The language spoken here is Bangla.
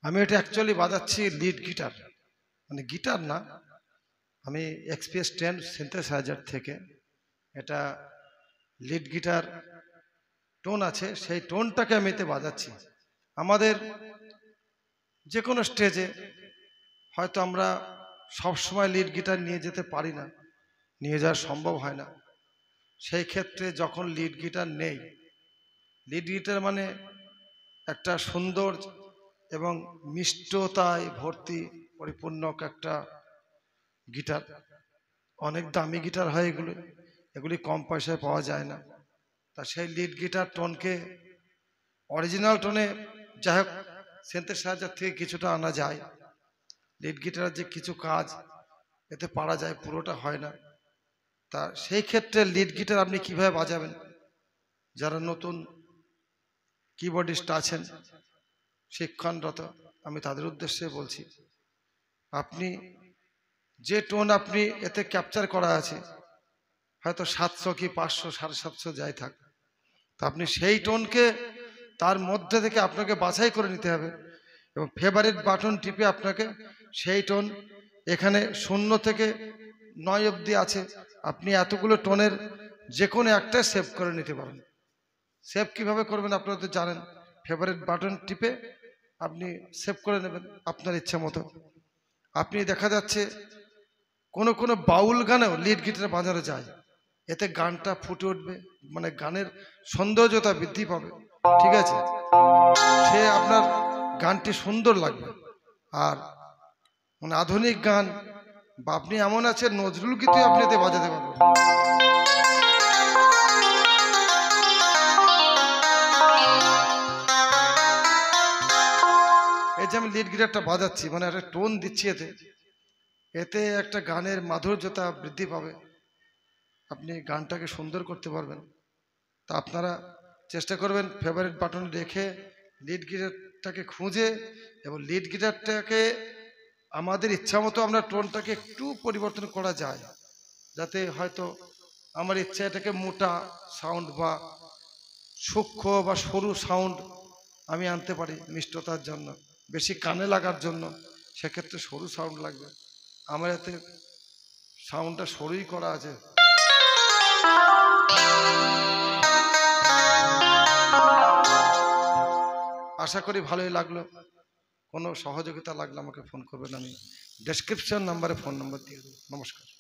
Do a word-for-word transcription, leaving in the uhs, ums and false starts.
আমি এটা অ্যাকচুয়ালি বাজাচ্ছি লিড গিটার, মানে গিটার না, আমি এক্সপিএস টেন সিনথেসাইজার থেকে এটা লিড গিটার টোন আছে, সেই টোনটাকে আমি এতে বাজাচ্ছি। আমাদের যে কোনো স্টেজে হয়তো আমরা সব সময় লিড গিটার নিয়ে যেতে পারি না, নিয়ে যাওয়া সম্ভব হয় না। সেই ক্ষেত্রে যখন লিড গিটার নেই, লিড গিটার মানে একটা সুন্দর এবং মিষ্টতায় ভর্তি পরিপূর্ণ একটা গিটার। অনেক দামি গিটার হয় এগুলো, এগুলি কম পয়সায় পাওয়া যায় না। তা সেই লিড গিটার টোনকে অরিজিনাল টোনে যাই হোক সিনথেসাইজার থেকে কিছুটা আনা যায়। লিড গিটারের যে কিছু কাজ এতে পারা যায়, পুরোটা হয় না। তা সেই ক্ষেত্রে লিড গিটার আপনি কিভাবে বাজাবেন, যারা নতুন কিবোর্ডিস্ট আছেন শিক্ষণরত, আমি তাদের উদ্দেশ্যে বলছি, আপনি যে টোন আপনি এতে ক্যাপচার করা আছে, হয়তো সাতশো কি পাঁচশো সাড়ে সাতশো যাই থাক, তা আপনি সেই টোনকে তার মধ্যে থেকে আপনাকে বাছাই করে নিতে হবে এবং ফেভারিট বাটন টিপে আপনাকে সেই টোন, এখানে শূন্য থেকে নয় অবধি আছে, আপনি এতগুলো টোনের যে কোনো একটা সেভ করে নিতে পারেন। সেভ কিভাবে করবেন আপনারা তো জানেন, ফেভারিট বাটন টিপে আপনি সেভ করে নেবেন আপনার ইচ্ছা মতো। আপনি দেখা যাচ্ছে কোনো কোনো বাউল গানেও লিড গিটার বাজানো যায়, এতে গানটা ফুটে উঠবে, মানে গানের সৌন্দর্যতা বৃদ্ধি পাবে, ঠিক আছে, সে আপনার গানটি সুন্দর লাগবে। আর মানে আধুনিক গান বা আপনি এমন আছে নজরুল গীতি আপনি এতে বাজাতে পারবেন। এই যে আমি লিড গিটারটা বাজাচ্ছি, মানে একটা টোন দিচ্ছি, এতে এতে একটা গানের মাধুর্যতা বৃদ্ধি পাবে, আপনি গানটাকে সুন্দর করতে পারবেন। তা আপনারা চেষ্টা করবেন ফেভারিট বাটন রেখে লিড গিটারটাকে খুঁজে, এবং লিড গিটারটাকে আমাদের ইচ্ছা মতো আমরা টোনটাকে একটু পরিবর্তন করা যায়, যাতে হয়তো আমার ইচ্ছা এটাকে মোটা সাউন্ড বা সূক্ষ্ম বা সরু সাউন্ড আমি আনতে পারি মিষ্টতার জন্য, বেশি কানে লাগার জন্য সেক্ষেত্রে সরু সাউন্ড লাগবে। আমার এতে সাউন্ডটা সরুই করা আছে। আশা করি ভালোই লাগলো। কোনো সহযোগিতা লাগলে আমাকে ফোন করবেন, আমি ডেসক্রিপশন নাম্বারে ফোন নাম্বার দিয়ে দেবো। নমস্কার।